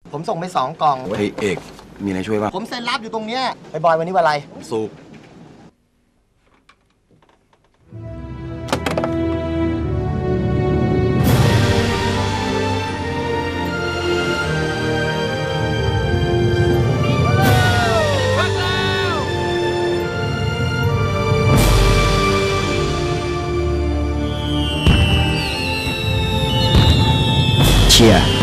ผมส่งไป2 กล่องเฮ้ยเอกมีอะไรช่วยป่ะผมเซ็นรับอยู่ตรงเนี้ยไปบอยวันนี้วันอะไรสุกเชียร์